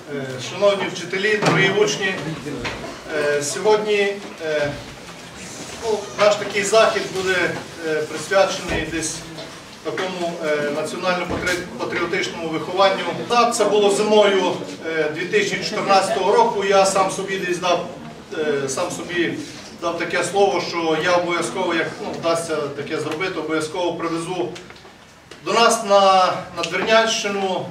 Шановні вчителі, дорогі учні, сьогодні наш такий захід буде присвячений десь такому національно-патріотичному вихованню. Так, це було зимою 2014 року, я сам собі десь дав таке слово, що я обов'язково, як вдасться таке зробити, обов'язково привезу до нас на Надвірнянщину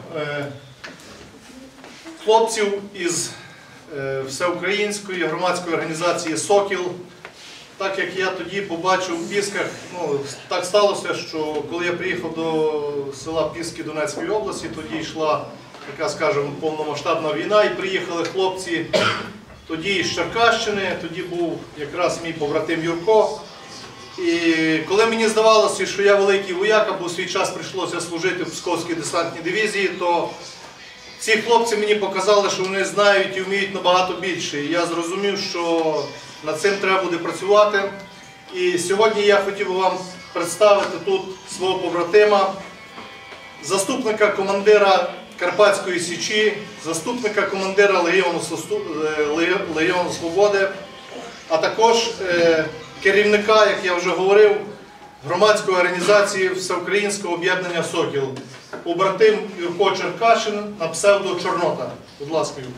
хлопців із всеукраїнської громадської організації «Сокіл». Так як я тоді побачив в Пісках, так сталося, що коли я приїхав до села Піски Донецької області, тоді йшла така, скажімо, повномасштабна війна, і приїхали хлопці тоді з Черкащини, тоді був якраз мій побратим Юрко. І коли мені здавалося, що я великий вояк, бо в свій час прийшлося служити в Псковській десантній дивізії, то ці хлопці мені показали, що вони знають і вміють набагато більше. І я зрозумів, що над цим треба буде працювати. І сьогодні я хотів би вам представити тут свого побратима, заступника командира Карпатської Січі, заступника командира Легіону Свободи, а також керівника, як я вже говорив, громадської організації Всеукраїнського об'єднання «Сокіл», побратим Юрко Черкашин на псевдо Чорнота. Будь ласка, Юрко.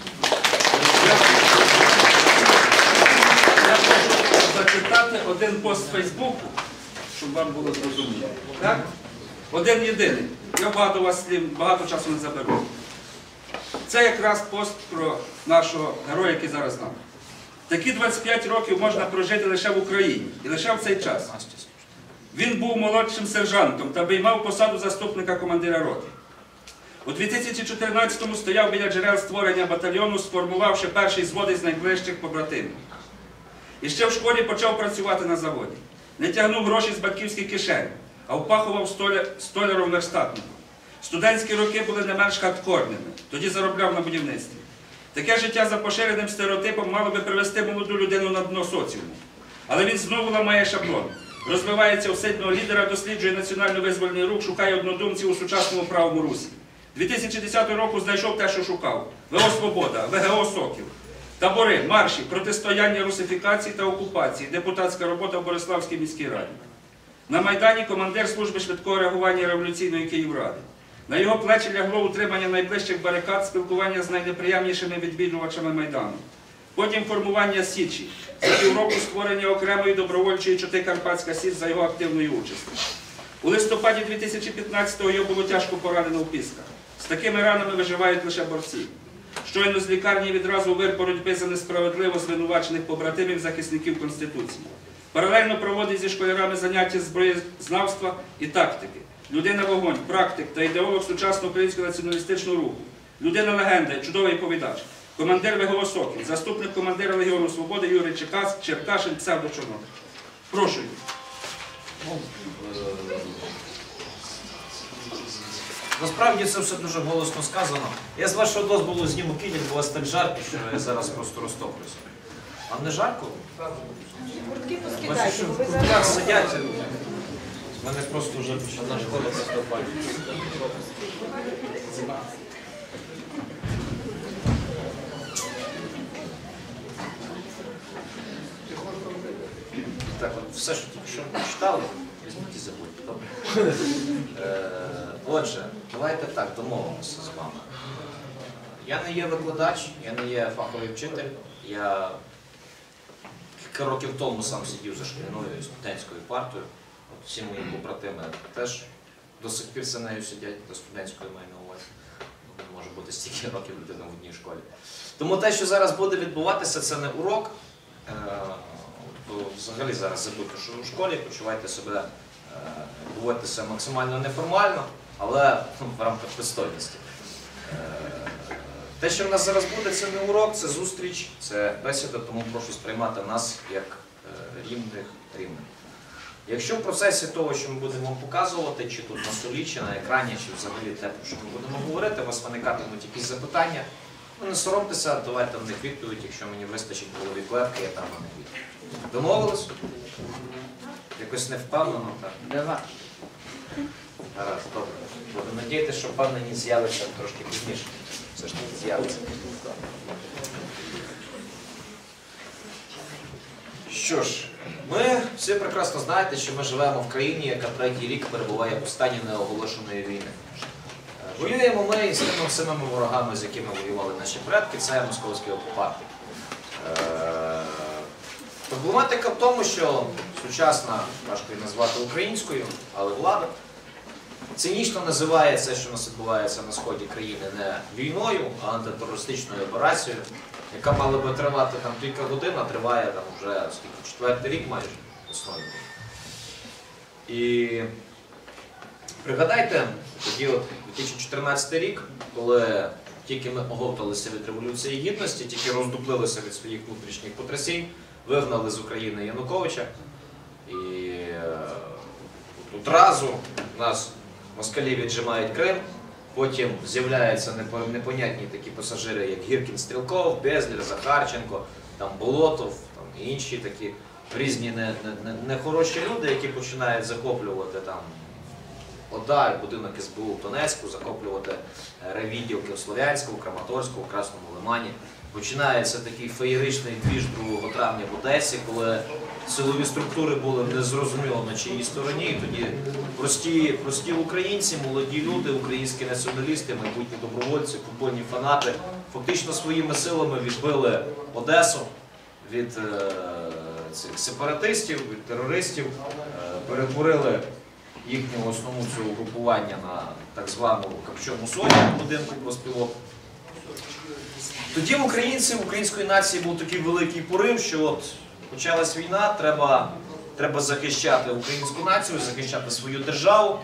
Я хочу зачитати один пост з Фейсбуку, щоб вам було зрозуміло. Так? Один єдиний. Я багато вас слів, багато часу не заберу. Це якраз пост про нашого героя, який зараз з нами. Такі 25 років можна прожити лише в Україні. І лише в цей час. Він був молодшим сержантом та обіймав посаду заступника командира роти. У 2014-му стояв біля джерел створення батальйону, сформувавши перший звод із найближчих побратимів. І ще в школі почав працювати на заводі. Не тягнув гроші з батьківських кишень, а впахував столяром-верстатником. Студентські роки були не менш хардкорними, тоді заробляв на будівництві. Таке життя за поширеним стереотипом мало би привести молоду людину на дно соціуму. Але він знову ламає шаблон. Розвивається у сильного лідера, досліджує національно-визвольний рух, шукає однодумців у сучасному правому русі. 2010 року знайшов те, що шукав. ВО «Свобода», ВГО «Сокіл». Табори, марші, протистояння русифікації та окупації, депутатська робота в Бориславській міській раді. На Майдані командир служби швидкого реагування революційної Київради. На його плечі лягло утримання найближчих барикад, спілкування з найнеприємнішими відвідувачами Майдану. Потім формування Січі. За півроку створення окремої добровольчої чоти «Карпатська Січ» за його активної участі. У листопаді 2015-го його було тяжко поранено в Пісках. З такими ранами виживають лише борці. Щойно з лікарні відразу вир боротьби за несправедливо звинувачених побратимів захисників Конституції. Паралельно проводить зі школярами заняття зброєзнавства і тактики. Людина-вогонь, практик та ідеолог сучасного українського націоналістичного руху. Людина-легенда, чудовий повідач. Командир ВГО «Сокіл», заступник командира Легіону Свободи Юрій Черкашин, псевдо Чорнота. Прошу. Насправді це все дуже голосно сказано. Я з вашого дозволу зніму кінь, бо у вас так жарко, що я зараз просто розтоплюся. Вам не жарко? Куртки Бачу, поскидайте, що бо в ви куртках зараз... сидять. В мене просто вже наш голос стопає. Так, от все, що тільки що читали, візьміть і забудьте, добре? Отже, давайте так, домовимося з вами. Я не є викладач, я не є фаховий вчитель. Я кілька років тому сам сидів за шкільною студентською партою. От всі мої побратими теж до сих пір за нею сидять, до студентської маю на увазі. Не може бути стільки років людина в одній школі. Тому те, що зараз буде відбуватися, це не урок. Взагалі зараз забудьте, що ви в школі, почувайте себе, поводьте себе максимально неформально, але в рамках пристойності. Те, що в нас зараз буде, це не урок, це зустріч, це бесіда, тому прошу сприймати нас як рівних. Якщо в процесі того, що ми будемо вам показувати, чи тут на столі, чи на екрані, чи взагалі те, про що ми будемо говорити, у вас виникатимуть якісь запитання, ви не соромтеся, давайте в них відповідь, якщо мені вистачить в голові клепки, я там на них відповідь. Домовились? Якось не впевнено, так? Давай. Гаразд, добре. Буду надіятися, що впевненість з'явиться трошки пізніше. все ж таки з'явиться. Що ж, ми всі прекрасно знаєте, що ми живемо в країні, яка третій рік перебуває у стані неоголошеної війни. Воюємо ми з тими самими ворогами, з якими воювали наші предки, це московські окупанти. Проблематика в тому, що сучасна, важко її назвати українською, але влада цинічно називає це, що у нас відбувається на сході країни, не війною, а антитерористичною операцією, яка мала би тривати там кілька годин, а триває там вже четвертий рік майже основі. І пригадайте, тоді от 2014 рік, коли тільки ми оговталися від Революції Гідності, тільки роздуплилися від своїх внутрішніх потрясінь, вигнали з України Януковича. І одразу нас москалі віджимають Крим, потім з'являються непонятні такі пасажири, як Гіркін, Стрілков, Безлер, Захарченко, там Болотов там, і інші такі різні нехороші люди, які починають захоплювати там ОДА, будинок СБУ в Донецьку, захоплювати райвідділки в Слов'янську, в Краматорську, в Красному Лимані. Починається такий феєричний двіж 2 травня в Одесі, коли силові структури були незрозуміло на чиїй стороні. І тоді прості українці, молоді люди, українські націоналісти, майбутні добровольці, футбольні фанати фактично своїми силами відбили Одесу від цих сепаратистів, від терористів, перетворили їхнього основну цього угрупування на так звану Копчену Соню в будинку профспілок. Тоді в українців, української нації був такий великий порив, що от почалась війна, треба захищати українську націю, захищати свою державу.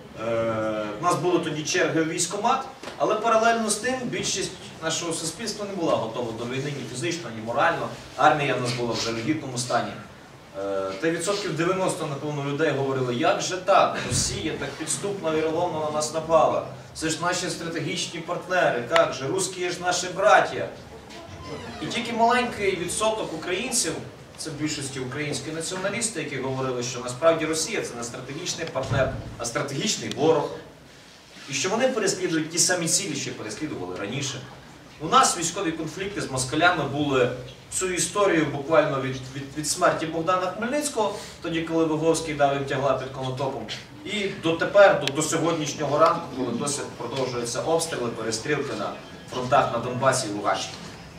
У нас були тоді черги у військкомат, але паралельно з тим більшість нашого суспільства не була готова до війни ні фізично, ні морально. Армія в нас була в жалюгідному стані. Та відсотків 90, напевно, людей говорили, як же так, Росія так підступно, віроломно на нас напала. Це ж наші стратегічні партнери, як же, русські ж наші браття. І тільки маленький відсоток українців, це в більшості українські націоналісти, які говорили, що насправді Росія це не стратегічний партнер, а стратегічний ворог. І що вони переслідують ті самі цілі, що переслідували раніше. У нас військові конфлікти з москалями були всю історію буквально від смерті Богдана Хмельницького, тоді, коли Виговський дав їм тягла під Конотопом, і дотепер, до сьогоднішнього ранку, коли досі продовжуються обстріли, перестрілки на фронтах на Донбасі і Луганщині.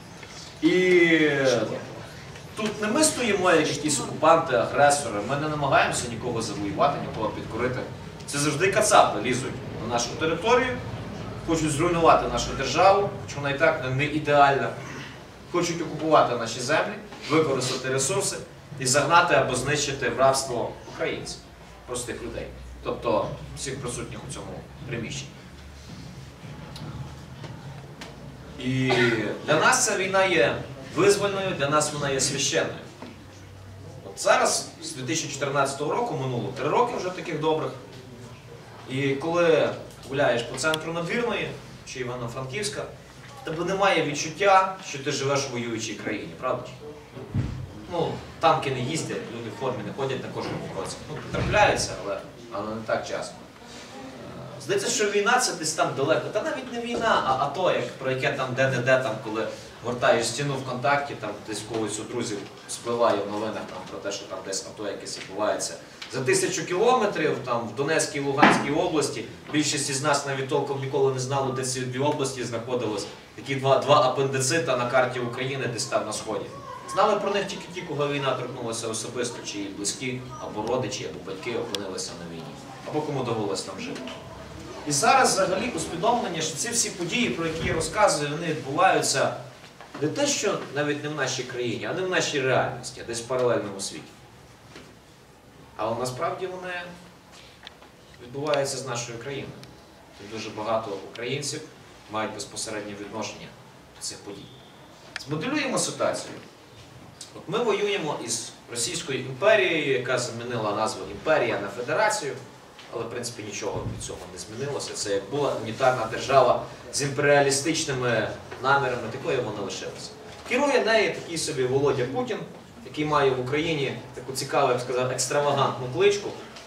І тут не ми стоїмо як якісь окупанти, агресори, ми не намагаємося нікого завоювати, нікого підкорити. Це завжди кацапи лізуть на нашу територію, хочуть зруйнувати нашу державу, хоч вона і так не ідеальна, хочуть окупувати наші землі, використати ресурси і загнати або знищити в рабство українців, простих людей, тобто всіх присутніх у цьому приміщенні. І для нас ця війна є визвольною, для нас вона є священною. От зараз, з 2014 року, минуло 3 роки вже таких добрих, і коли гуляєш по центру Надвірної чи Івано-Франківська, в тебе немає відчуття, що ти живеш у воюючій країні, правда? Ну, танки не їздять, люди в формі не ходять на кожному кроці. Ну, потрапляються, але не так часто. Здається, що війна це десь там далеко. Та навіть не війна, а АТО, про яке там де-не-де, там, коли гортаєш стіну ВКонтакті, там десь когось у друзів спливає в новинах там, про те, що там десь АТО якесь відбувається. За 1000 кілометрів там, в Донецькій і Луганській області, більшість із нас навіть толком ніколи не знали, де ці 2 області знаходились. Такі два апендицита на карті України десь там на Сході. Знали про них тільки ті, кого війна торкнулася особисто, чи її близькі, або родичі, або батьки опинилися на війні, або кому довелося там жити. І зараз взагалі усвідомлення, що ці всі події, про які я розказую, вони відбуваються не те, що навіть не в нашій країні, а не в нашій реальності, а десь в паралельному світі. Але насправді вони відбуваються з нашою країною. І дуже багато українців мають безпосереднє відношення до цих подій. Змоделюємо ситуацію. От ми воюємо із Російською імперією, яка замінила назву імперія на федерацію, але в принципі нічого від цього не змінилося. Це як була унітарна держава з імперіалістичними намірами, такою вона лишилася. Керує нею такий собі Володя Путін, який має в Україні таку цікаву, я б сказав, екстравагантну кличку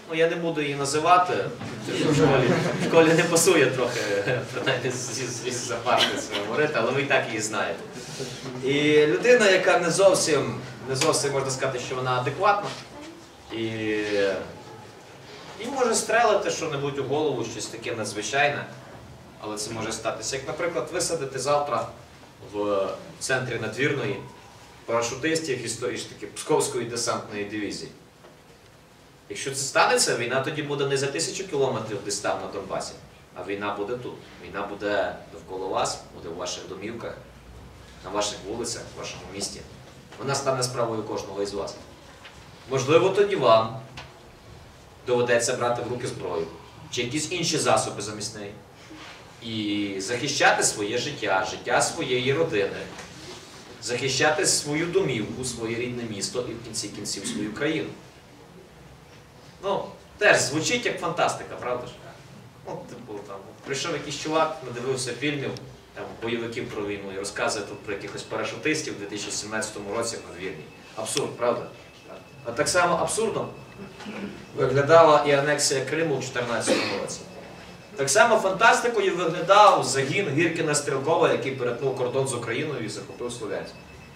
Ну, я не буду її називати, в школі не пасує трохи, принаймні з запашки це говорити, але ви і так її знаєте. І людина, яка не зовсім можна сказати, що вона адекватна, і може стрелити що-небудь у голову, щось таке надзвичайне, але це може статися. Як, наприклад, висадити завтра в центрі Надвірної парашутистів історичної Псковської десантної дивізії. Якщо це станеться, війна тоді буде не за 1000 кілометрів десь там на Донбасі, а війна буде тут. Війна буде довкола вас, буде у ваших домівках, на ваших вулицях, в вашому місті. Вона стане справою кожного із вас. Можливо, тоді вам доведеться брати в руки зброю чи якісь інші засоби замість неї і захищати своє життя, життя своєї родини, захищати свою домівку, своє рідне місто і в кінці кінців свою країну. Ну, теж звучить як фантастика, правда ж? Ну, типу, там, прийшов якийсь чувак, надивився фільмів, там, бойовиків про війну і розказує тут про якихось парашутистів у 2017 році в Надвірній. Абсурд, правда? А так само абсурдно виглядала і анексія Криму у 2014 році. Так само фантастикою виглядав загін Гіркіна-Стрілкова, який перетнув кордон з Україною і захопив Слов'янськ.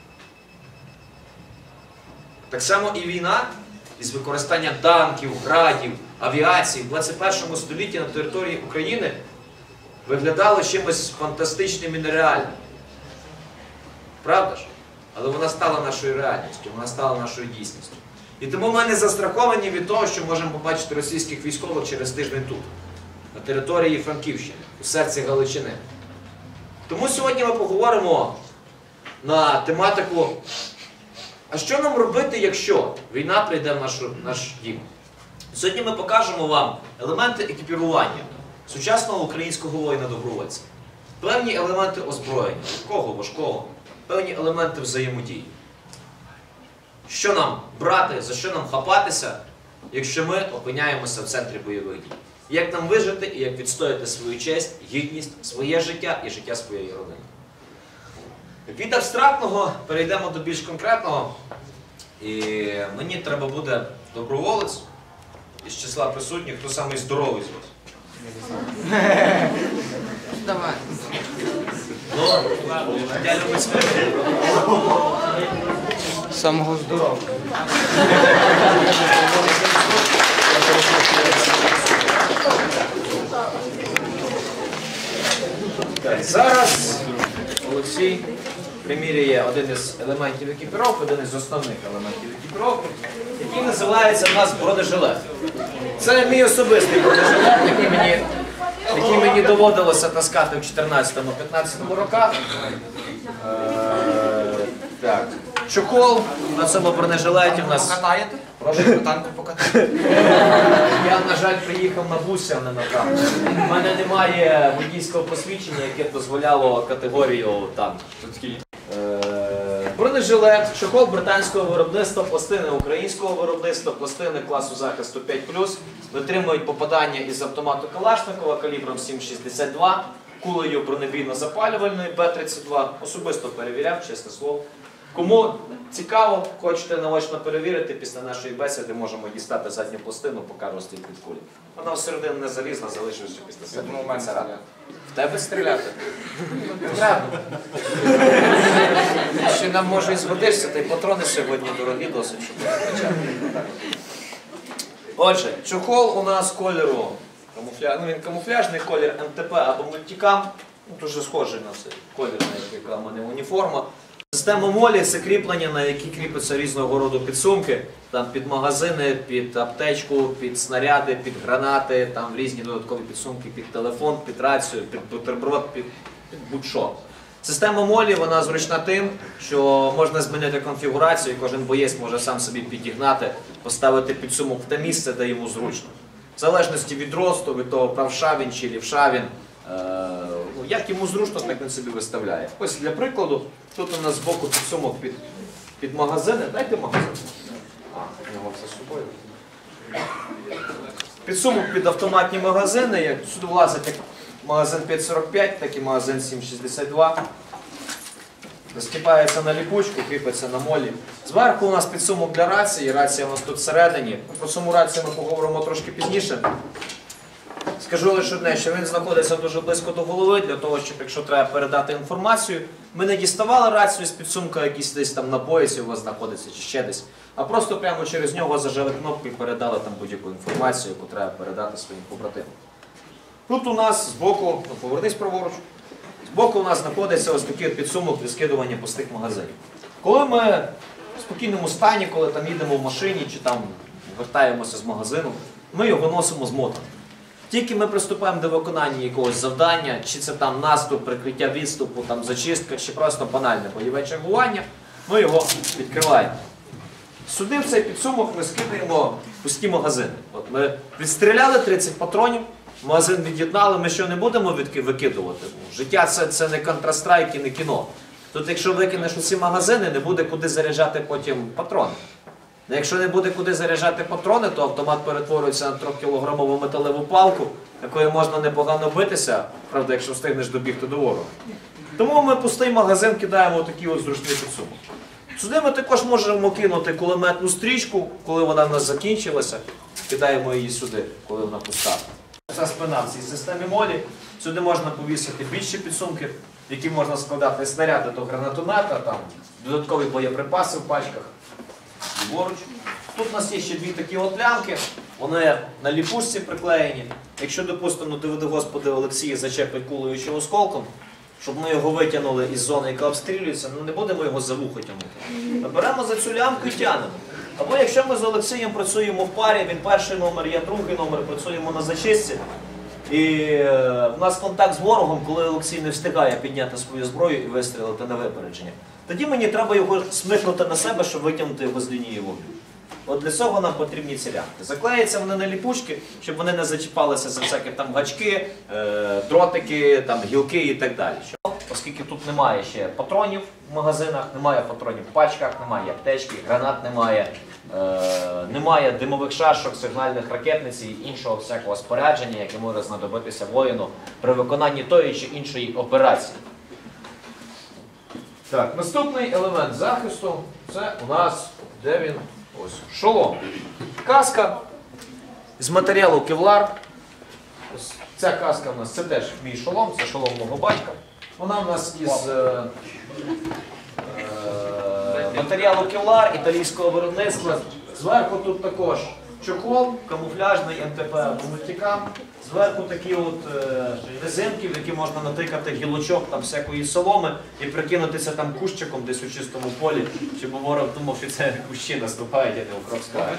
Так само і війна із використанням танків, градів, авіації в 21 столітті на території України виглядало чимось фантастичним і нереальним. Правда ж? Але вона стала нашою реальністю, вона стала нашою дійсністю. І тому ми не застраховані від того, що можемо побачити російських військових через тиждень тут, на території Франківщини, у серці Галичини. Тому сьогодні ми поговоримо на тематику, а що нам робити, якщо війна прийде в наш дім? Сьогодні ми покажемо вам елементи екіпірування сучасного українського воїна-добровольця, певні елементи озброєння, легкого, важкого, певні елементи взаємодії. Що нам брати, за що нам хапатися, якщо ми опиняємося в центрі бойових дій? Як нам вижити і як відстояти свою честь, гідність, своє життя і життя своєї родини? Від абстрактного перейдемо до більш конкретного. І мені треба буде доброволець із числа присутніх, хто самий здоровий з вас. Давай. Ну, я люблю смерть. Самого здорового. Зараз Олексій приміряє один із елементів екіпіровки, один із основних елементів екіпіровки, який називається в нас бронежилет. Це мій особистий бронежилет, який мені доводилося таскати в 2014-2015 роках. Так. Чохол на цьому бронежилеті в нас... Покатаєте? Прошу? Танку покатаєте? Я, на жаль, приїхав на бусі, а не на танку. У мене немає водійського посвідчення, яке дозволяло категорію танк. Бронежилет, чохол британського виробництва, пластини українського виробництва, пластини класу захисту 5+, витримують попадання із автомату Калашникова калібром 7,62, кулею бронебійно-запалювальної Б-32. Особисто перевіряв, чесне слово. Кому цікаво, хочете наочно перевірити, після нашої бесіди можемо дістати задню пластину, покажу стільки від кулі. Вона всередину не залізла, залишилася після себе. В тебе стріляти? Треба. Ще нам може і згодишся, та й патрони сьогодні дорогі досить, щоб кричати. Отже, чохол у нас кольору, він камуфляжний колір МТП або мультикам, дуже схожий на цей колір, яка в мене уніформа. Система молі – це кріплення, на які кріпляться різного роду підсумки, там під магазини, під аптечку, під снаряди, під гранати, там різні додаткові підсумки, під телефон, під рацію, під бутерброд, під будь-що. Система молі, вона зручна тим, що можна змінити конфігурацію, і кожен боєць може сам собі підігнати, поставити підсумок в те місце, де йому зручно. В залежності від росту, від того, правша він чи лівша він, як йому зручно, так він собі виставляє. Ось для прикладу, тут у нас збоку підсумок під магазини. Дайте магазин. Його все з собою. Підсумок під автоматні магазини. Сюди влазить як магазин 5,45, так і магазин 7,62. Застіпається на ліпучку, кріпиться на молі. Зверху у нас підсумок для рації, рація у нас тут всередині. Про саму рацію ми поговоримо трошки пізніше. Скажу лише одне, що він знаходиться дуже близько до голови, для того, щоб якщо треба передати інформацію, ми не діставали рацію з підсумка, якийсь десь там на поясі у вас знаходиться чи ще десь, а просто прямо через нього зажали кнопку і передали там будь-яку інформацію, яку треба передати своїм побратимам. Тут у нас збоку, ну повернись праворуч, збоку у нас знаходиться ось такий підсумок для скидування пустих магазинів. Коли ми в спокійному стані, коли там їдемо в машині чи там вертаємося з магазину, ми його носимо змотаним. Тільки ми приступаємо до виконання якогось завдання, чи це там наступ, прикриття відступу, там зачистка, чи просто банальне бойове чергування, ми його відкриваємо. Сюди в цей підсумок ми скидаємо пусті магазини. От ми відстріляли 30 патронів, магазин від'єднали, ми що не будемо викидувати? Життя це не Counter-Strike і не кіно. Тут якщо викинеш усі магазини, не буде куди заряджати потім патрони. Ну, якщо не буде куди заряджати патрони, то автомат перетворюється на 3-кілограмову металеву палку, якою можна непогано битися, правда, якщо встигнеш добігти до ворога. Тому ми пустий магазин кидаємо у такий ось зручний підсумок. Сюди ми також можемо кинути кулеметну стрічку, коли вона в нас закінчилася, кидаємо її сюди, коли вона пуста. Ця спина в цій системі молі. Сюди можна повісити більші підсумки, в які можна складати снаряди до гранатомета, там, додаткові боєприпаси в пачках. Ліворуч. Тут у нас є ще дві такі от лямки, вони на ліпушці приклеєні. Якщо, допустимо, доведи Господи Олексій зачепить кулею чи осколком, щоб ми його витягнули із зони, яка обстрілюється, ну не будемо його за вухо тягнути. Беремо за цю лямку і тягнемо. Або якщо ми з Олексієм працюємо в парі, він перший номер, я другий номер, працюємо на зачистці, і в нас контакт з ворогом, коли Олексій не встигає підняти свою зброю і вистрілити на випередження. Тоді мені треба його смикнути на себе, щоб витягнути його з лінії вогню. От для цього нам потрібні ці лямки. Заклеються вони на ліпучки, щоб вони не зачіпалися за всякі там гачки, дротики, там, гілки і так далі. Оскільки тут немає ще патронів в магазинах, немає патронів в пачках, немає аптечки, гранат немає, немає димових шашок, сигнальних ракетниць і іншого всякого спорядження, яке може знадобитися воїну при виконанні тої чи іншої операції. Так, наступний елемент захисту – це у нас, де він? Ось, шолом. Каска з матеріалу кевлар. Ось ця каска у нас, це теж мій шолом, це шолом мого батька. Вона у нас із матеріалу кевлар, італійського виробництва. Зверху тут також чохол, камуфляжний МТП мультикам. Зверху такі от резинки, в які можна натикати гілочок там всякої соломи і прикинутися там кущиком десь у чистому полі, щоб ворог думав, що це кущі наступають, а не укропська.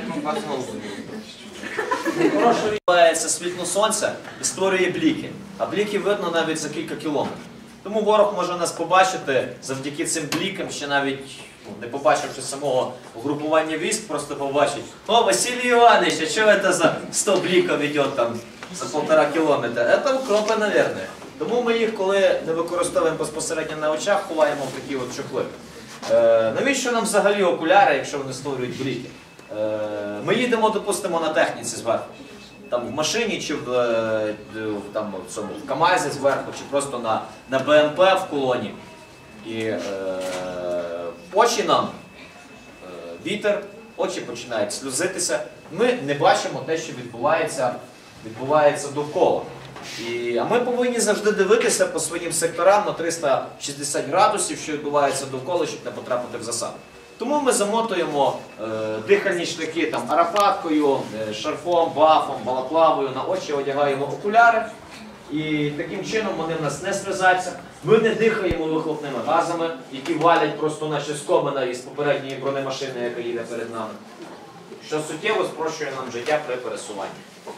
Хорошо відбувається світло сонця і створює бліки, а бліки видно навіть за кілька кілометрів. Тому ворог може нас побачити завдяки цим блікам, ще навіть не побачивши самого угрупування військ, просто побачить: «О, Василий Иванович, а что это за 100 бликов идет там за 1,5 кілометра?» Это укропи, наверное. Тому ми їх, коли не використовуємо безпосередньо на очах, ховаємо в такі от чохли. Навіщо нам взагалі окуляри, якщо вони створюють бліки? Ми їдемо, допустимо, на техніці зверху. Там в машині, чи в КАМАЗі зверху, чи просто на БМП в колоні. І очі нам, вітер, очі починають сльозитися. Ми не бачимо те, що відбувається довкола. А ми повинні завжди дивитися по своїм секторам на 360 градусів, що відбувається довкола, щоб не потрапити в засаду. Тому ми замотуємо дихальні шляхи там, арафаткою, шарфом, бафом, балаклавою, на очі одягаємо окуляри. І таким чином вони в нас не сльозаться. Ми не дихаємо вихлопними газами, які валять просто наші скомина із попередньої бронемашини, яка їде перед нами. Що суттєво спрощує нам життя при пересуванні.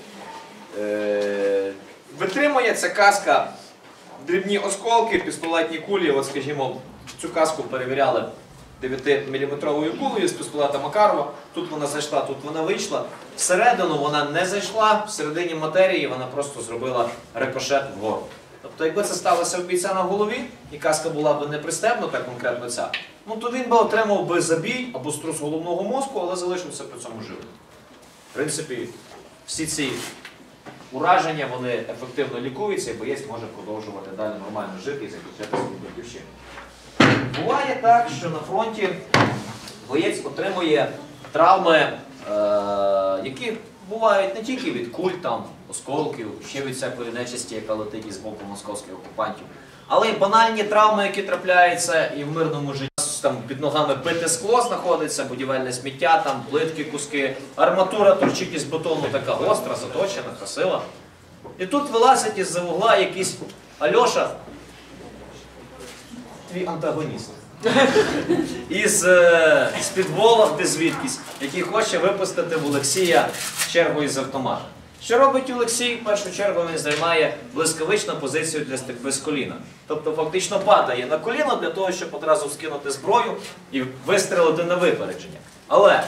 Витримує ця каска дрібні осколки, пістолетні кулі. От, скажімо, цю каску перевіряли 9-мм кулею з пістолета Макарова. Тут вона зайшла, тут вона вийшла. Всередину вона не зайшла, всередині матерії вона просто зробила рикошет вгору. Тобто, якби це сталося у бійця на голові, і каска була б не пристебнута, конкретно ця, ну то він би отримав би забій або струс головного мозку, але залишився при цьому живим. В принципі, всі ці ураження, вони ефективно лікуються, і боєць може продовжувати далі нормально жити і захищати свою батьківщину. Буває так, що на фронті боєць отримує травми, які бувають не тільки від куль, там, осколків, ще від всякої нечисті, яка летить із боку московських окупантів, але й банальні травми, які трапляються і в мирному житті. Там під ногами бите скло знаходиться, будівельне сміття, там плитки, куски, арматура торчить із бетону, така гостра, заточена, красива. І тут вилазить із-за вугла якийсь Альоша, твій антагоніст, з-під Вологди звідкись, який хоче випустити в Олексія чергу із автомата. Що робить Олексій? В першу чергу він займає блискавичну позицію для стрільби з коліна. Тобто фактично падає на коліно для того, щоб одразу скинути зброю і вистрілити на випередження. Але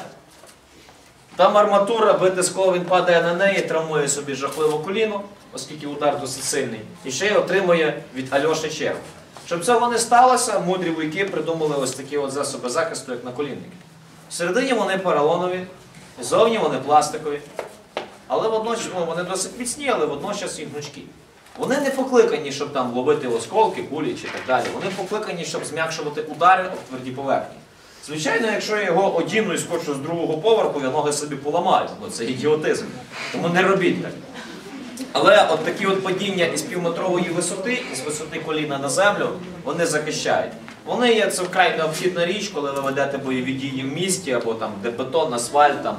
там арматура, бите скло, він падає на неї, травмує собі жахливо коліно, оскільки удар досить сильний, і ще й отримує від Альоші чергу. Щоб цього не сталося, мудрі вояки придумали ось такі от засоби захисту, як наколінники. Всередині вони поролонові, зовні вони пластикові. Але водночас вони досить міцні, але водночас і гнучкі. Вони не покликані, щоб там ловити осколки, кулі чи так далі. Вони покликані, щоб зм'якшувати удари об тверді поверхні. Звичайно, якщо я його одіну і скочу з другого поверху, я ноги собі поламаю. Ну, це ідіотизм. Тому не робіть так. Але от такі от падіння із півметрової висоти, із висоти коліна на землю, вони захищають. Вони є, це вкрай необхідна річ, коли ви ведете бойові дії в місті, або там, де бетон, асфальт, там,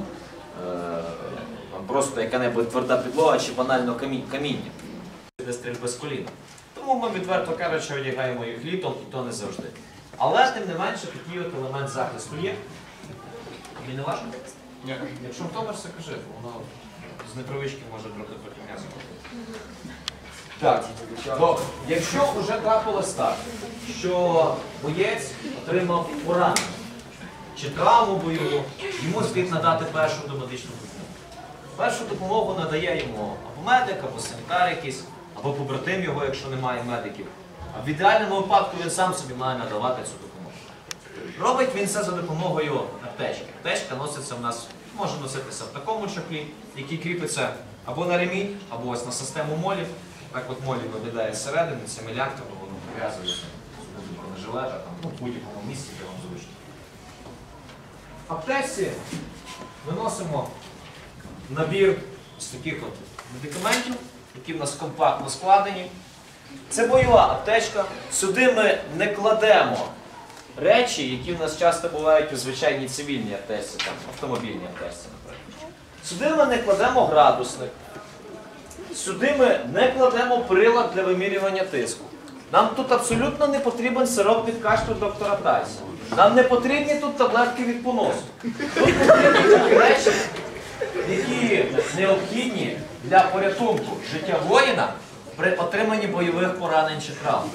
просто яка-небудь тверда підлога чи банально каміння. Для стрільби з коліна. Тому ми, відверто кажучи, одягаємо їх літом, і то не завжди. Але, тим не менше, такий от елемент захисту є. Тобі не важко? Ні. Якщо втомишся, кажи, воно з непривички може трохи м'ясо. Так, добре. Якщо вже трапилось так, що боєць отримав поранення чи травму бойову, йому слід надати першу домедичну допомогу. Першу допомогу надає йому або медик, або санітар якийсь, або побратим його, якщо немає медиків. А в ідеальному випадку він сам собі має надавати цю допомогу. Робить він це за допомогою аптечки. Аптечка носиться в нас, може носитися в такому чохлі, який кріпиться або на ремінь, або ось на систему молів. Так от молів виглядає зсередини, це мілянка, бо воно пов'язується з бронежилета, в будь-якому місці, де вам зручно. В аптечці ми носимо набір з таких от медикаментів, які в нас компактно складені. Це бойова аптечка. Сюди ми не кладемо речі, які в нас часто бувають у звичайній цивільній аптечці, там, автомобільній аптечці, наприклад. Сюди ми не кладемо градусник. Сюди ми не кладемо прилад для вимірювання тиску. Нам тут абсолютно не потрібен сироп від кашлю доктора Тайса. Нам не потрібні тут таблетки від поносу. Тут потрібні такі речі, які необхідні для порятунку життя воїна при отриманні бойових поранень чи травм.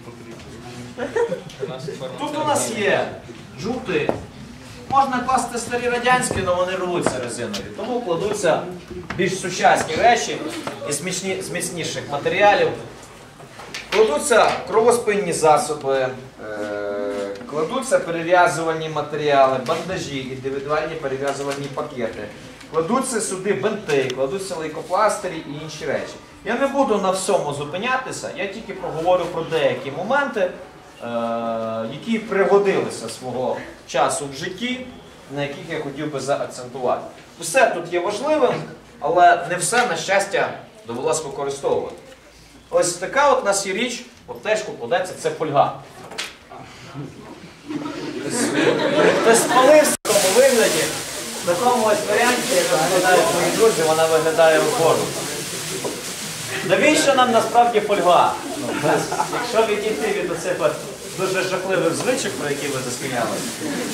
Тут у нас є джути. Можна класти старі радянські, але вони рвуться резинові. Тому кладуться більш сучасні речі з міцніших матеріалів. Кладуться кровоспинні засоби, кладуться перев'язувальні матеріали, бандажі, індивідуальні перев'язувальні пакети. Кладуться сюди бинти, кладуться лейкопластирі і інші речі. Я не буду на всьому зупинятися, я тільки проговорю про деякі моменти, які пригодилися свого часу в житті, на яких я хотів би заакцентувати. Все тут є важливим, але не все, на щастя, довелося використовувати. Ось така от у нас є річ, аптечку кладеться, це фольга. Хтось спалився в тому вигляді, в такому ось варіанті, як розглядають мої друзі, вона виглядає розгорнуто. Навіщо нам насправді фольга? Якщо відійти від оцих дуже жахливих звичок, про які ви засміялися.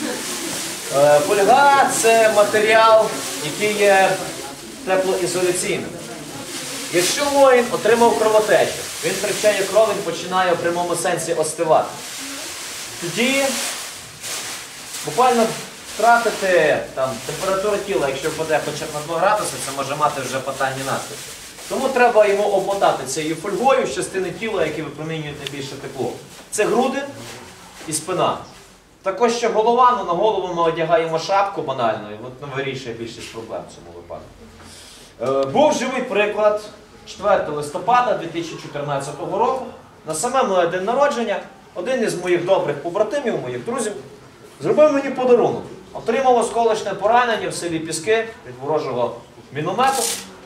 Фольга – це матеріал, який є теплоізоляційним. Якщо воїн отримав кровотечу, він втрачає кров, він починає в прямому сенсі остивати. Тоді буквально втратити температуру тіла, якщо впаде хоча б на 2 градуси, це може мати вже фатальні наслідки. Тому треба йому обмотати цією фольгою з частини тіла, які випромінюють найбільше тепло. Це груди і спина. Також ще голова, але на голову ми одягаємо шапку банально, і от вирішує більшість проблем в цьому випадку. Був живий приклад 4 листопада 2014 року. На саме моє день народження один із моїх добрих побратимів, моїх друзів, зробив мені подарунок. Отримав осколочне поранення в селі Піски від ворожого міномету.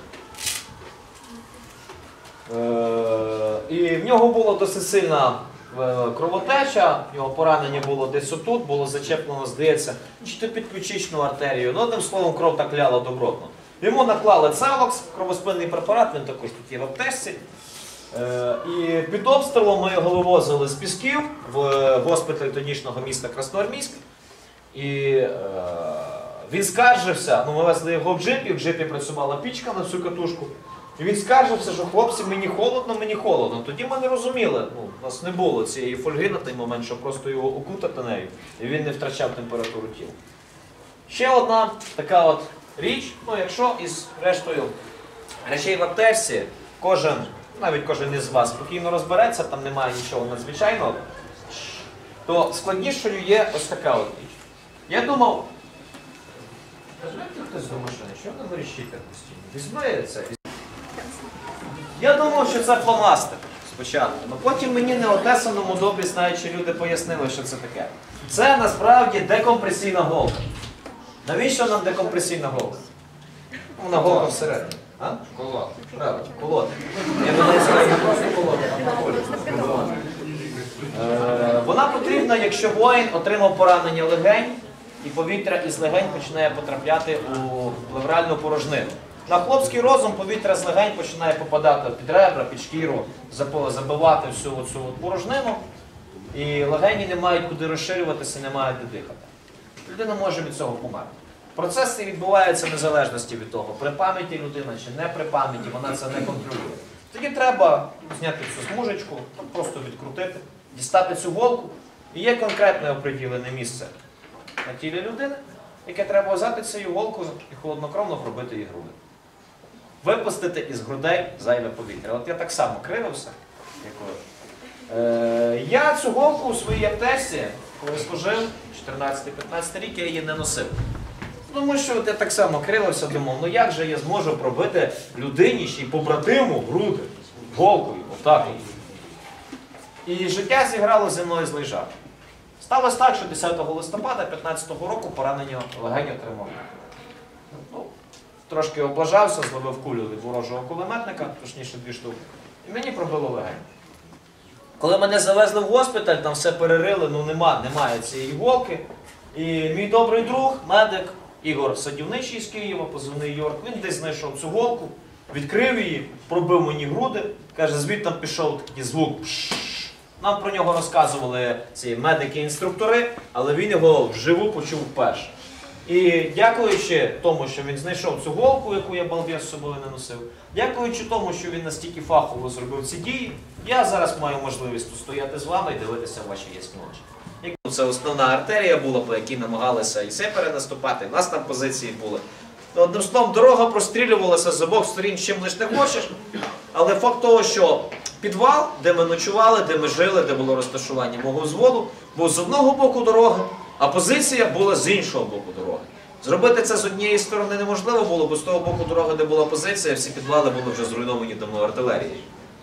І в нього була досить сильна кровотеча, в нього поранення було десь отут, було зачеплено, здається, чи то підключичну артерію. Ну, одним словом, кров так ляла добротно. Йому наклали Целокс, кровоспинний препарат, він також тут є в аптечці. І під обстрілом ми його вивозили з Пісків в госпіталь тодішнього міста Красноармійськ. І він скаржився, ну ми везли його в джипі працювала пічка на цю катушку. І він скаржився, що хлопці, мені холодно. Тоді ми не розуміли, ну, у нас не було цієї фольги на той момент, щоб просто його окутати нею, і він не втрачав температуру тіла. Ще одна така от річ, ну якщо із рештою речей в аптечці, навіть кожен із вас спокійно розбереться, там немає нічого надзвичайного, то складнішою є ось така от річ. Я думав, хтось до машини, що ви вирішите постійно? Візьми це. Я думав, що це фломастер спочатку, але потім мені неотесаному добрі знаючі люди пояснили, що це таке. Це насправді декомпресійна голка. Навіщо нам декомпресійна голка? Вона голка всередині. Коло. Правильно, колоти. Я не знаю, не просто колоти, а колоти. Вона потрібна, якщо воїн отримав поранення легень, і повітря із легень починає потрапляти у плевральну порожнину. На хлопський розум повітря з легень починає попадати під ребра, під шкіру, забивати всю цю порожнину, і легені не мають куди розширюватися, не мають де дихати. Людина може від цього померти. Процес цей відбувається в незалежності від того, при пам'яті людина чи не при пам'яті, вона це не контролює. Тоді треба зняти цю смужечку, просто відкрутити, дістати цю голку, і є конкретне оприділене місце на тілі людини, яке треба взяти цією голкою і холоднокровно пробити її груди. Випустити із грудей зайве повітря. От я так само кривився. Я цю голку у своїй аптечці, коли служив, 14-15 рік, я її не носив. Тому що от я так само кривився, думав, ну як же я зможу пробити людині, ще й побратиму груди голкою, отак. І життя зіграло зі мною злий жарт. Сталося так, що 10 листопада 2015 року поранення легень отримав. Ну, трошки облажався, зловив кулю від ворожого кулеметника, точніше 2 штуки, і мені пробило легень. Коли мене завезли в госпіталь, там все перерили, ну немає цієї голки. І мій добрий друг, медик Ігор Садівничий з Києва, позивний Йорк, він десь знайшов цю голку, відкрив її, пробив мені груди, каже, звідти пішов такий звук. Нам про нього розказували ці медики-інструктори, але він його вживу почув вперше. І дякуючи тому, що він знайшов цю голку, яку я балбес з собою не носив, дякуючи тому, що він настільки фахово зробив ці дії, я зараз маю можливість тут стояти з вами і дивитися в ваші ясні очі. Це основна артерія була, по якій намагалися і сепари наступати, і в нас там позиції були. Одним словом, дорога прострілювалася з обох сторін, чим лиш не хочеш, але факт того, що підвал, де ми ночували, де ми жили, де було розташування мого взводу, був з одного боку дороги, а позиція була з іншого боку дороги. Зробити це з однієї сторони неможливо було, бо з того боку дороги, де була позиція, всі підвали були вже зруйновані давно артилерією.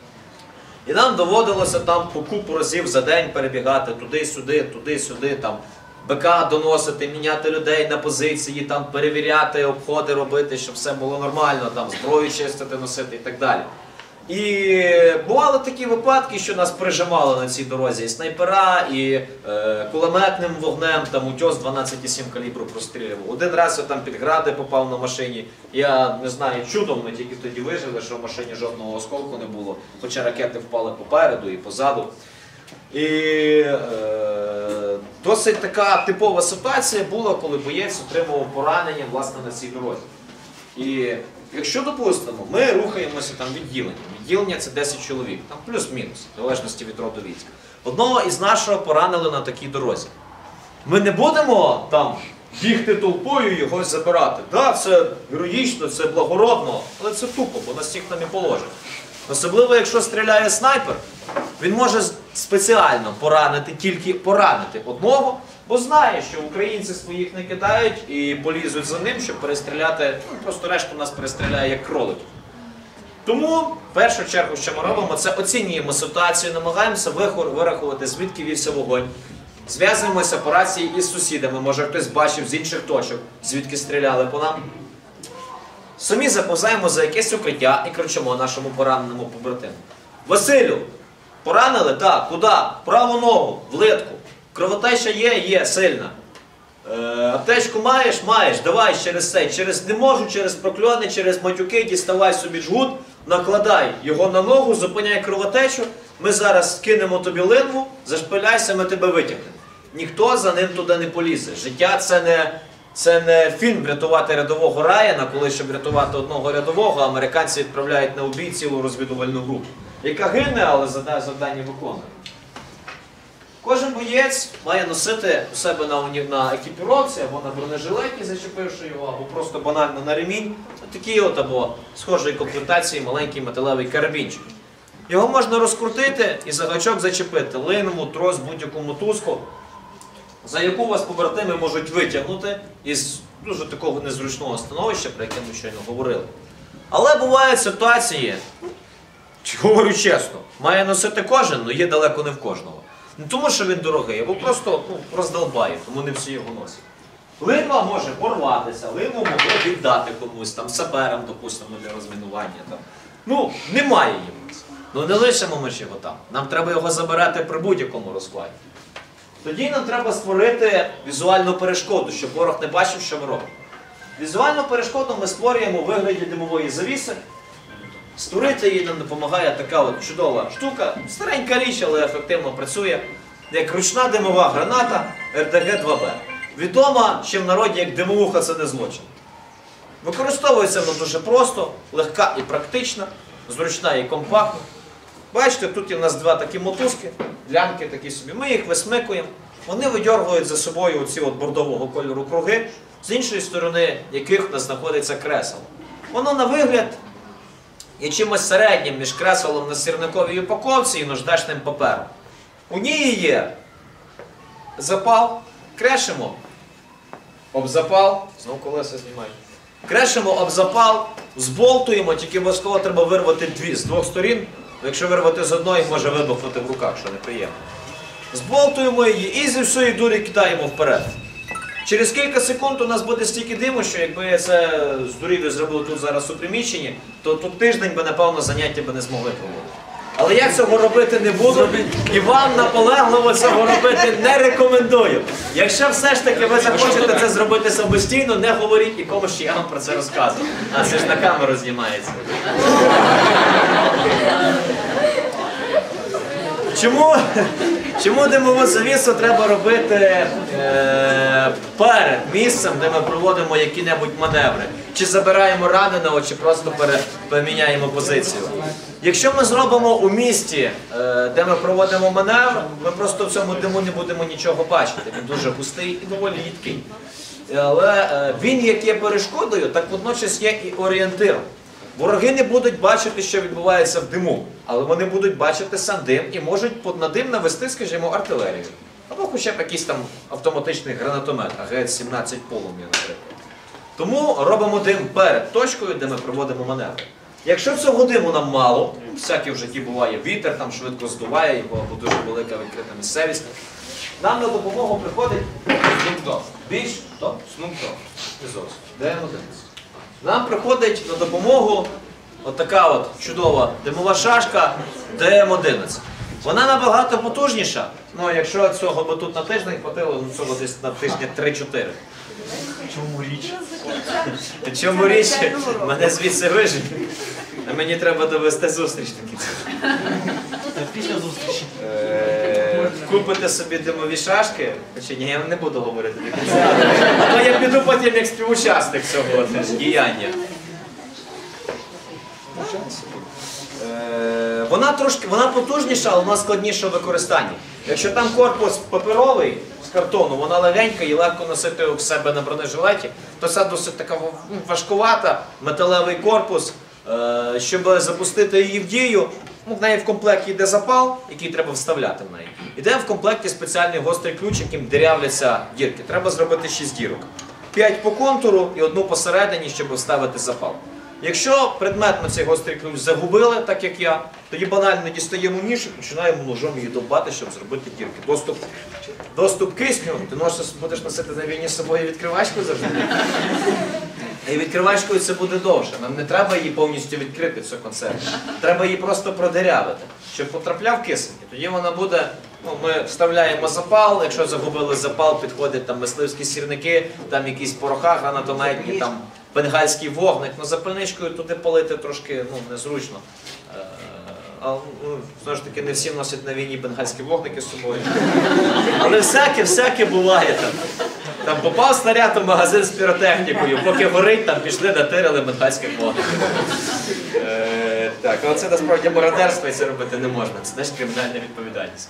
І нам доводилося там по купу разів за день перебігати туди-сюди, там БК доносити, міняти людей на позиції, там перевіряти, обходи робити, щоб все було нормально, там зброю чистити, носити і так далі. І бували такі випадки, що нас прижимали на цій дорозі і снайпера, і кулеметним вогнем, там утьос 12,7 калібру прострілював. Один раз я там під гради попав на машині, я не знаю, чудом ми тільки тоді вижили, що в машині жодного осколку не було, хоча ракети впали попереду і позаду. І досить така типова ситуація була, коли боєць отримував поранення власне на цій дорозі. І якщо, допустимо, ми рухаємося там відділення, відділення це 10 чоловік, там плюс-мінус, в залежності від роду військ. Одного із нашого поранили на такій дорозі. Ми не будемо там бігти толпою і його забирати. Так, це героїчно, це благородно, але це тупо, бо нас всіх там і положить. Особливо, якщо стріляє снайпер, він може спеціально поранити, тільки поранити одного, бо знає, що українці своїх не кидають і полізуть за ним, щоб перестріляти, ну, просто решту нас перестріляє як кроликів. Тому, в першу чергу, що ми робимо, це оцінюємо ситуацію, намагаємося вирахувати, звідки вівся вогонь. Зв'язуємося по рації із сусідами, може хтось бачив з інших точок, звідки стріляли по нам. Самі заповзаємо за якесь укриття і кричимо нашому пораненому побратиму. Василю, поранили? Так. Куди? Праву ногу, в литку. Кровотеча є? Є, сильна. Аптечку маєш? Маєш. Давай через це. Через не можу, через прокльони, через матюки, діставай собі жгут, накладай його на ногу, зупиняй кровотечу. Ми зараз кинемо тобі линву, зашпиляйся, ми тебе витягнемо. Ніхто за ним туди не полізе. Життя це не фільм «Врятувати рядового Райана», коли, щоб врятувати одного рядового, американці відправляють на убій цілу розвідувальну групу, яка гине, але завдання виконує. Кожен боєць має носити у себе на екіпіровці або на бронежилеті, зачепивши його, або просто банально на ремінь, такий от або схожої комплектації маленький металевий карабінчик. Його можна розкрутити і за гачок зачепити линву, трос, будь-яку мотузку, за яку вас побратими можуть витягнути із дуже такого незручного становища, про яке ми щойно говорили. Але бувають ситуації, говорю чесно, має носити кожен, але є далеко не в кожного. Не тому, що він дорогий, або просто роздолбає, тому не всі його носять. Линва може порватися, линву могли віддати комусь, там, саперам, допустимо, для розмінування. Там. Немає їм. Не лишимо ми ж його там. Нам треба його забирати при будь-якому розкладі. Тоді нам треба створити візуальну перешкоду, щоб ворог не бачив, що ми робимо. Візуальну перешкоду ми створюємо у вигляді димової завіси. Створити її нам допомагає така от чудова штука, старенька річ, але ефективно працює, як ручна димова граната РДГ-2Б. Відома ще в народі як димовуха – це не злочин. Використовується вона дуже просто, легка і практична, зручна і компактна. Бачите, тут є в нас два такі мотузки, лямки такі собі. Ми їх висмикуємо, вони видьоргують за собою оці от бордового кольору круги, з іншої сторони яких в нас знаходиться кресло. Воно на вигляд є чимось середнім між креслом на сірниковій упаковці і наждачним папером. У ній є запал, крешимо об запал, знову колеса знімають. Крешимо об запал, зболтуємо, тільки обов'язково треба вирвати з двох сторін. Якщо вирвати з одної, може вибухнути в руках, що неприємно. Зболтуємо її і зі всієї дурі кидаємо вперед. Через кілька секунд у нас буде стільки диму, що якби я це з дурів'ю зробив тут зараз у приміщенні, то тут тиждень би, напевно, заняття би не змогли проводити. Але я цього робити не буду і вам наполегливо цього робити не рекомендую. Якщо все ж таки ви захочете це зробити самостійно, не говоріть нікому, що я вам про це розказую. А це ж на камеру знімається. Чому димову завісу треба робити перед місцем, де ми проводимо які-небудь маневри? Чи забираємо раненого, чи просто поміняємо позицію? Якщо ми зробимо у місті, де ми проводимо маневр, ми просто в цьому диму не будемо нічого бачити. Він дуже густий і доволі їдкий. Але він, як є перешкодою, так водночас є і орієнтиром. Вороги не будуть бачити, що відбувається в диму, але вони будуть бачити сам дим і можуть на дим навести, скажімо, артилерію. Або хоча б якийсь там автоматичний гранатомет, АГС-17 полум'я, наприклад. Тому робимо дим перед точкою, де ми проводимо маневр. Якщо цього диму нам мало, всяке в житті буває, вітер там швидко здуває його, або дуже велика відкрита місцевість, нам на допомогу приходить Snoop Dogg. Більш? Хто? Snoop Dogg. Не зовсім. ДМ-11. Нам приходить на допомогу отака от чудова димова шашка ДМ-11. Вона набагато потужніша, якщо цього би тут на тиждень хватило, цього десь на тижні 3-4. Чому річ? Чому річ? Мене звідси вижить. А мені треба довести зустріч до кінця. Після зустрічі. Купите собі димові шашки, чи ні, я не буду говорити до кінця. А то я піду потім як співучасник цього діяння. Вона потужніша, але вона складніша у використанні. Якщо там корпус паперовий з картону, вона легенька і легко носити в себе на бронежилеті, то це досить така важкувата, металевий корпус. Щоб запустити її в дію, в неї в комплекті йде запал, який треба вставляти в неї. Іде в комплекті спеціальний гострий ключ, яким дирявляться дірки. Треба зробити 6 дірок. 5 по контуру і 1 посередині, щоб вставити запал. Якщо предметно цей гострий ключ загубили, так як я, тоді банально дістаємо ніж і починаємо ножом її довбати, щоб зробити дірки. Доступ кисню, ти будеш носити на війні з собою відкривачку завжди. І відкривачкою це буде довше. Нам не треба її повністю відкрити, цю консерву. Треба її просто продирявити, щоб потрапляв кисень. Тоді вона буде, ми вставляємо запал, якщо загубили запал, підходять там мисливські сірники, там якісь пороха гранатометні, там бенгальський вогник. Запальничкою туди палити трошки незручно. Знову ж таки, не всі носять на війні бенгальські вогники з собою. Але всяке буває там. Там попав снаряд у магазин з піротехнікою, поки горить, там пішли, натирили бенгальських вогників. Так, але це насправді мародерство і це робити не можна. Це теж кримінальна відповідальність.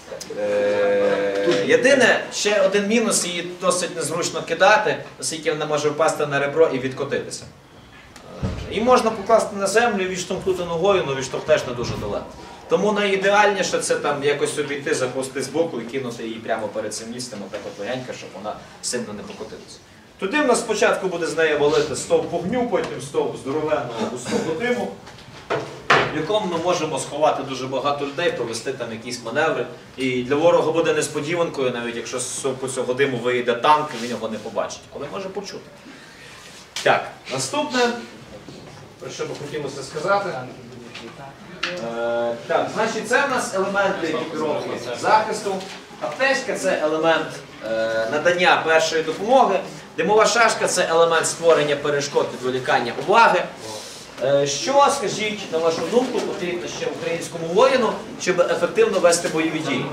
Єдине, ще один мінус, її досить незручно кидати, оскільки вона може впасти на ребро і відкотитися. Її можна покласти на землю і відштовхнути ногою, але відштовхнеш не дуже далеко. Тому найідеальніше це там якось обійти, заповзти з боку і кинути її прямо перед цим місцем, отак от легенько, щоб вона сильно не покотилася. Туди в нас спочатку буде з неї валити стовп вогню, потім стовп здоровенного густого диму, в якому ми можемо сховати дуже багато людей, провести там якісь маневри. І для ворога буде несподіванкою, навіть якщо з стовпу цього диму вийде танк, він його не побачить, але може почути. Так, наступне, про що би хотілося сказати. Так, значить, це в нас елементи екіпіровки захисту. Аптечка – це елемент надання першої допомоги. Димова шашка – це елемент створення перешкод, відволікання уваги. Що, скажіть, на вашу думку, потрібно ще українському воїну, щоб ефективно вести бойові дії?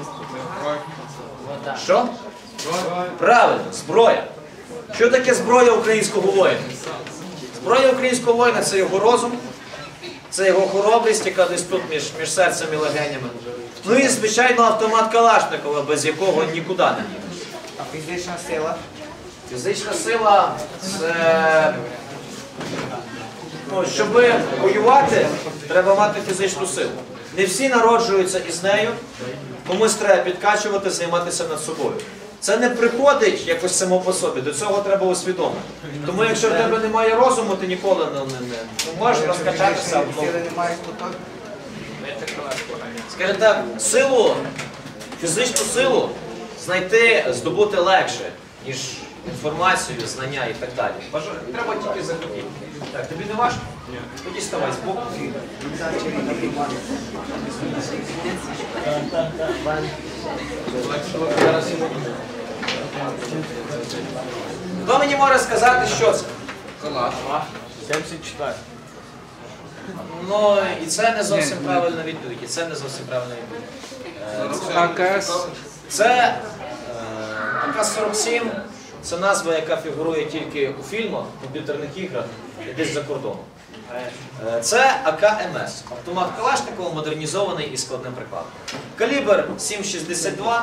Що? Правильно, зброя. Що таке зброя українського воїна? Зброя українського воїна – це його розум, це його хоробрість, яка десь тут між серцем і легенями. Ну і, звичайно, автомат Калашникова, без якого нікуди не їдеш. А фізична сила? Фізична сила – це... щоб воювати, треба мати фізичну силу. Не всі народжуються із нею, комусь треба підкачувати, займатися над собою. Це не приходить якось само по собі, до цього треба усвідомити. Тому якщо в тебе немає розуму, ти ніколи не можеш розкачатися. Сили немає тут. Скажімо так, фізичну силу знайти, здобути легше, ніж інформацію, знання і так далі. Треба тільки захотіти. Так, тобі не важко? Ні. Тоді ставай з боку. Хто мені може сказати, що це? Калаш. 74. Ну, і це не зовсім правильна відповідь. І це не зовсім правильна відповідь. АКС. Це АК-47. Це назва, яка фігурує тільки у фільмах, комп'ютерних іграх і десь за кордоном. Це АК-МС. Автомат Калашникова, модернізований із складним прикладом. Калібр 7,62.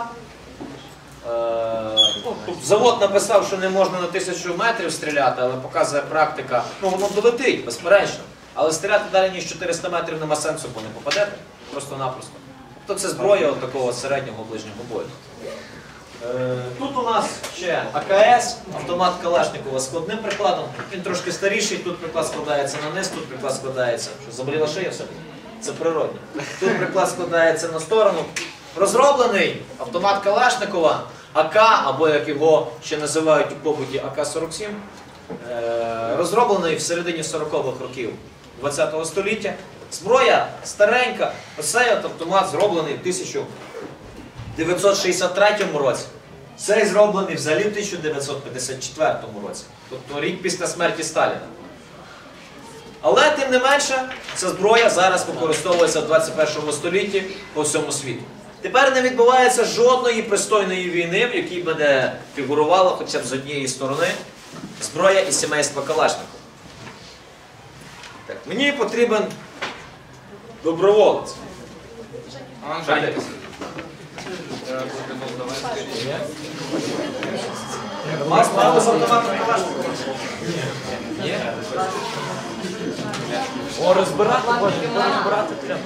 Завод написав, що не можна на 1000 метрів стріляти, але показує практика. Ну, воно долетить, безперечно. Але стріляти далі, ніж 400 метрів нема сенсу, бо не попадете. Просто-напросто. Тобто це зброя такого середнього ближнього бою. Тут у нас ще АКС, автомат Калашникова з складним прикладом. Він трошки старіший, тут приклад складається на низ, тут приклад складається. Що, заболіла шия все-таки? Це природне. Тут приклад складається на сторону. Розроблений автомат Калашникова, АК, або як його ще називають у побуті АК-47, розроблений в середині 40-х років ХХ століття. Зброя старенька. Оцей автомат зроблений в 1963 році. Цей зроблений взагалі в 1954 році. Тобто рік після смерті Сталіна. Але, тим не менше, ця зброя зараз використовується в 21 столітті по всьому світу. Тепер не відбувається жодної пристойної війни, в якій би не фігурувала хоча б з однієї сторони зброя із сімейства Калашникова. Так, мені потрібен доброволець. Нема справи з автоматом Калашникова? Ні. О, розбирати треба.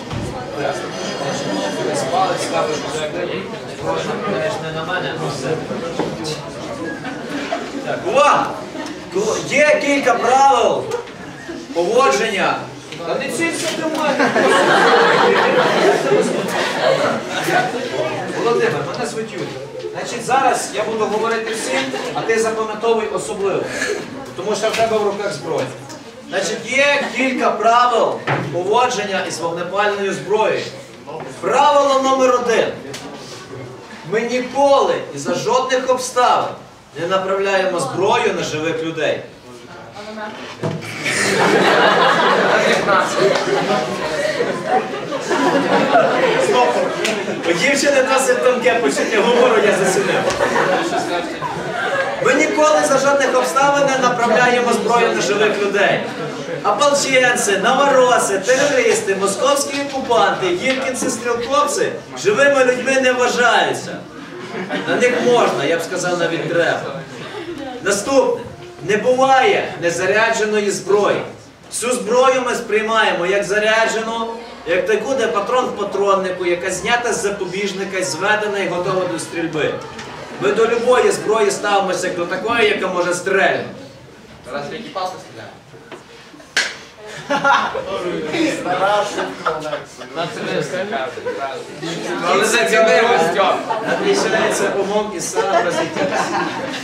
Не на мене, а все. Так, увага! Є кілька правил поводження. Та не цілься до мене. Володимир, мене звуть Юрій. Значить, зараз я буду говорити всім, а ти запам'ятовуй особливо. Тому що в тебе в руках зброя. Значить, є кілька правил поводження із вогнепальною зброєю. Правило номер 1. Ми ніколи і за жодних обставин не направляємо зброю на живих людей. У дівчини досить тонке почуття гумору, я засинив. Ми ніколи за жодних обставин не направляємо зброю на живих людей. Ополченці, новороси, терористи, московські окупанти, гіркінці, стрілковці живими людьми не вважаються. На них можна, я б сказав, навіть треба. Наступне. Не буває незарядженої зброї. Всю зброю ми сприймаємо як заряджену, як таку, де патрон в патроннику, яка знята з запобіжника, зведена і готова до стрільби. Ми до любої зброї ставимося як до такої, яка може стрельнути. Раз які палки стріляють. Але зацінили, Стьоп. Отличається умом і саморозвиттям.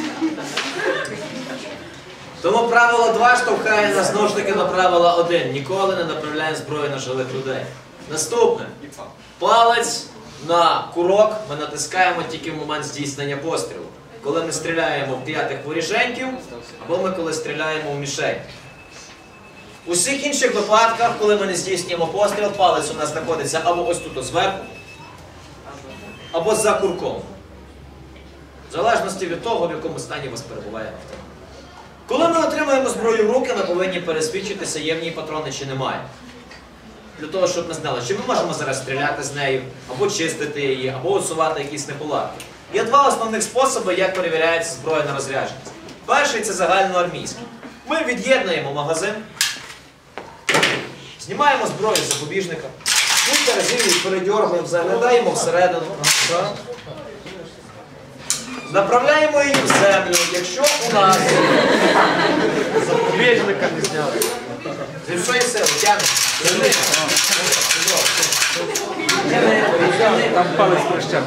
Тому правило 2 штовхає нас знову ж таки на правило 1. Ніколи не направляємо зброю на живих людей. Наступне. Палець на курок ми натискаємо тільки в момент здійснення пострілу. Коли ми стріляємо в п'ятих воріженьків, або ми коли стріляємо в мішень. У всіх інших випадках, коли ми не здійснюємо постріл, палець у нас знаходиться або ось тут зверху, або за курком. В залежності від того, в якому стані у вас перебуває авто. Коли ми отримуємо зброю в руки, ми повинні пересвідчитися, є в ній патрони чи немає. Для того, щоб ми знали, чи ми можемо зараз стріляти з нею, або чистити її, або усувати якісь неполадки. Є два основних способи, як перевіряється зброя на розрядженість. Перший – це загальноармійський. Ми від'єднуємо магазин, знімаємо зброю з запобіжника, кілька разів її передьоргуємо, заглядаємо всередину. Направляємо її в землю, якщо у нас Запобіжника не зняли. зі всієї сили тягне. Там палець прищем.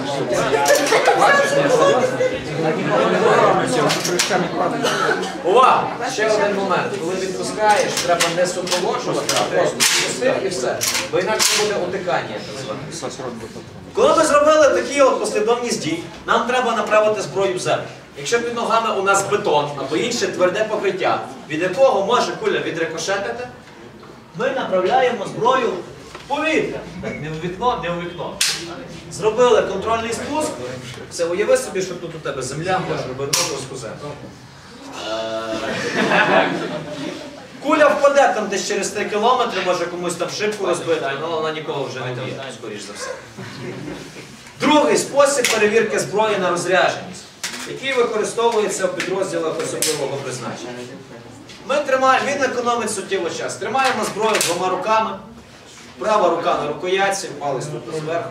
Увага! Ще один момент. Коли відпускаєш, треба не супроводжувати, а просто відпустив і все. Бо інакше буде утикання. Коли ми зробили такі от послідовність дій, нам треба направити зброю в землю. Якщо під ногами у нас бетон або інше тверде покриття, від якого може куля відрикошетити, ми направляємо зброю в повітря. Не в вікно, не в вікно. Зробили контрольний спуск. Все, уяви собі, що тут у тебе земля, можеш робити жорстку землю. Куля впаде там десь через 3 кілометри, може комусь там шибку розбити, але вона нікого вже не б'є, скоріш за все. Другий спосіб перевірки зброї на розрядженість, який використовується в підрозділах особливого призначення. Ми тримаємо, він економить суттєво час. Тримаємо зброю 2 руками, права рука на рукоятці, палець тут зверху.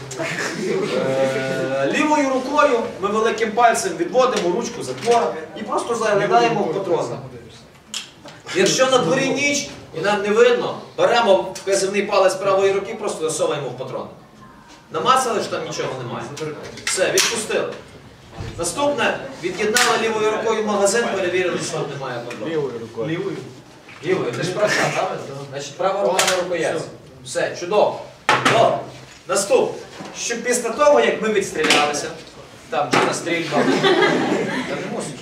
Лівою рукою ми великим пальцем відводимо ручку затвора і просто заглядаємо в патрон. Якщо на дворі ніч і нам не видно, беремо вказівний палець правої руки, просто засовуємо в патрон. Намацали, що там нічого немає. Все, відпустили. Наступне, від'єднали лівою рукою магазин, перевірили, що там немає патрона. Лівою рукою. Лівою? Лівою, це ж правша, правильно? Значить, права рука на рукоятці. Все, чудово. Добре. Наступне, щоб після того, як ми відстрілялися, там на стрільба, та не мусить.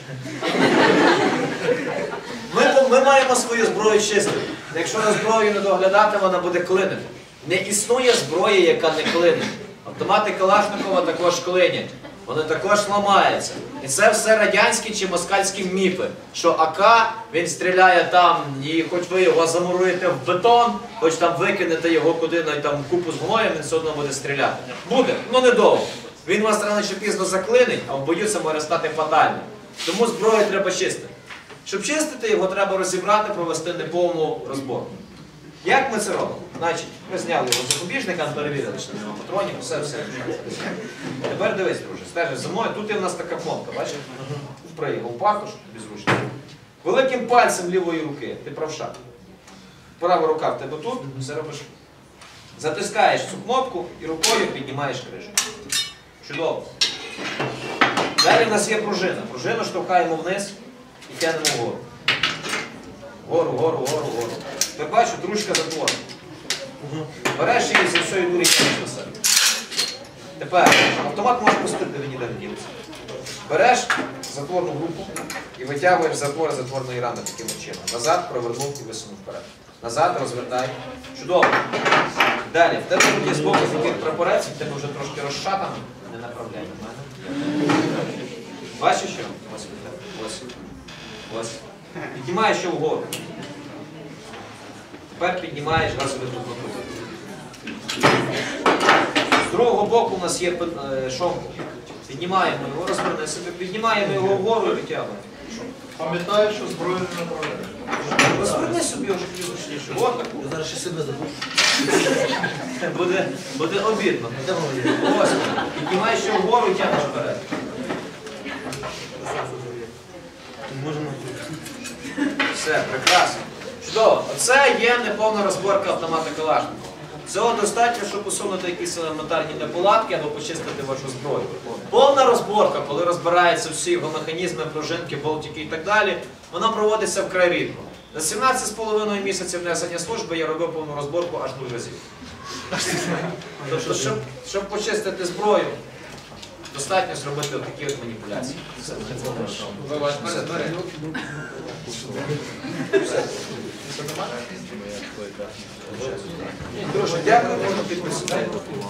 Ми маємо свою зброю чистити. Якщо на зброю не доглядати, вона буде клинити. Не існує зброї, яка не клинить. Автомати Калашникова також клинять. Вони також ламаються. І це все радянські чи москальські міфи. Що АК, він стріляє там, і хоч ви його замуруєте в бетон, хоч там викинете його куди на там купу з гноєм, він все одно буде стріляти. Буде, але недовго. Він вас рано чи пізно заклинить, а в бою це може стати фатальним. Тому зброю треба чистити. Щоб чистити, його треба розібрати, провести неповну розборку. Як ми це робимо? Значить, ми зняли його з запобіжника, перевірили, що немає патронів, все. Тепер дивись, друже, стежиш за мною, тут є в нас така кнопка, бачиш? Впри його в парку, щоб тобі зручно. Великим пальцем лівої руки, ти правша. Права рука в тебе тут, все робиш. Затискаєш цю кнопку і рукою піднімаєш кришку. Чудово. Далі в нас є пружина. Пружину штовхаємо вниз і тягнемо вгору. Вгору, вгору, вгору, вгору. Тепер бачу, ручка затворена. Береш її зі всієї дурі тягнеш на себе. Тепер автомат може пустити, він ніде не ділиться. Береш затворну групу і витягуєш затвори затворної рами таким чином. Назад, провернув і висунув вперед. Назад, розвертай. Чудово. Далі. В тебе тут є з боку таких прапорець, в тебе вже трошки розшатано. Не направляй на мене. Бачиш що? Ось. Ось. Ось. Піднімаєш ще вгору. Тепер піднімаєш газовий трубопровід. З другого боку у нас є шомпол. Піднімаємо його, розверни себе, піднімаємо його вгору і витягуємо. Пам'ятаю, що зброю не направляє. Розверни собі вже зручніше. От так. Зараз ще себе забув. Буде обідно. Ось. Піднімаєш його вгору і тягнеш вперед. Все, прекрасно. Чудово. Оце є неповна розборка автомата Калашникова. Цього достатньо, щоб усунути якісь елементарні неполадки або почистити вашу зброю. Повна розборка, коли розбираються всі його механізми, пружинки, болтики і так далі, вона проводиться вкрай рідко. За 17,5 місяців несення служби я робив повну розборку аж 0 разів. Тобто, щоб почистити зброю, достатньо зробити такі от маніпуляції. Все. Друже, дякую, можна підписати.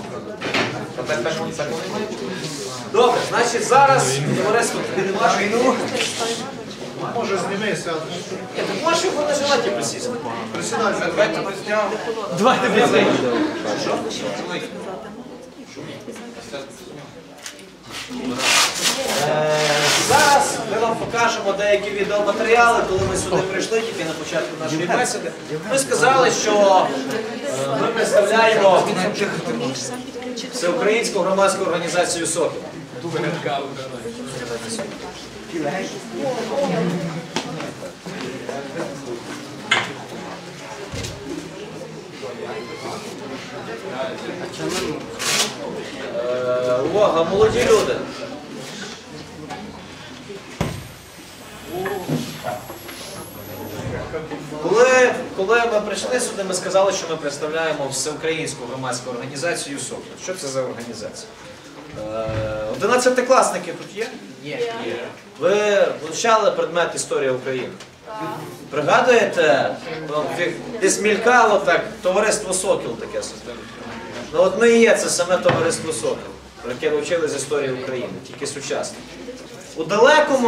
Добре, значить зараз товариство тобі не ваше війну. Може, зніми, сядеш. Ні, ти можеш його на жилеті присісти. Присідай. Давайте без Зараз ми вам покажемо деякі відеоматеріали, коли ми сюди прийшли, тільки на початку нашої бесіди. Ми сказали, що ми представляємо Всеукраїнську громадську організацію «Сокіл». Увага, молоді люди! Коли ми прийшли сюди, ми сказали, що ми представляємо Всеукраїнську громадську організацію «Сокіл». Що це за організація? 11-класники тут є? Є. Ви вивчали предмет «Історія України»? Пригадуєте, десь мількало так, товариство «Сокіл» таке. Ну от ми і є, це саме товариство «Сокіл», яке вивчили з історії України, тільки сучасне. У далекому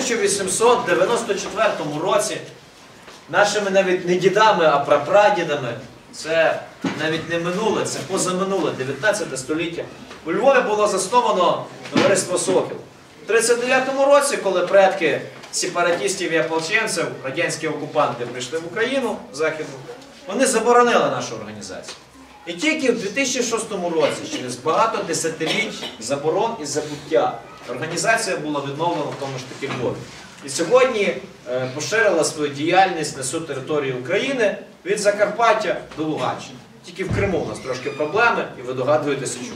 1894 році нашими навіть не дідами, а прапрадідами, це навіть не минуле, це позаминуле, 19 століття, у Львові було засновано товариство «Сокіл». У 1939 році, коли предки сепаратистів і ополченців, радянські окупанти, прийшли в Україну західну, вони заборонили нашу організацію. І тільки в 2006 році, через багато десятиліть заборон і забуття, організація була відновлена в тому ж таки Львові. І сьогодні поширила свою діяльність на всю територію України від Закарпаття до Луганщини. Тільки в Криму у нас трошки проблеми, і ви догадуєтеся чому.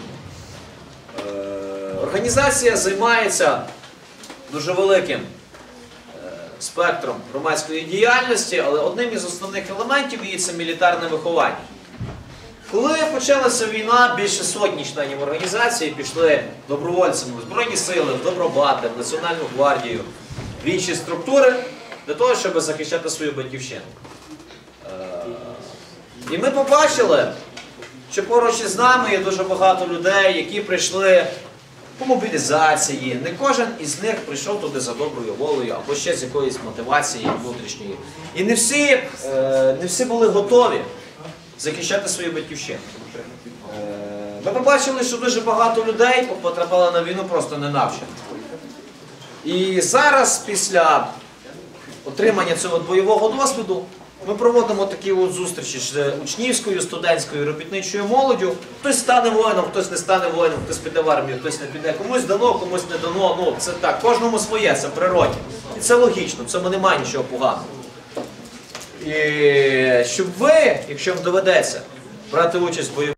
Організація займається дуже великим спектром громадської діяльності, але одним із основних елементів її це мілітарне виховання. Коли почалася війна, більше сотні членів організації пішли добровольцями в Збройні Сили, в Добробати, в Національну гвардію, в інші структури, для того, щоб захищати свою батьківщину. І ми побачили, що поруч із нами є дуже багато людей, які прийшли по мобілізації. Не кожен із них прийшов туди за доброю волею або ще з якоїсь мотивації внутрішньої. І не всі були готові захищати свою батьківщину. Ми побачили, що дуже багато людей потрапили на війну просто ненавчено. І зараз, після отримання цього бойового досвіду, ми проводимо такі от зустрічі з учнівською, студентською, робітничою молоддю. Хтось стане воїном, хтось не стане воїном, хтось піде в армію, хтось не піде. Комусь дано, комусь не дано. Ну, це так, кожному своє, це природне. І це логічно, в цьому немає нічого поганого. І щоб ви, якщо вам доведеться брати участь в бойових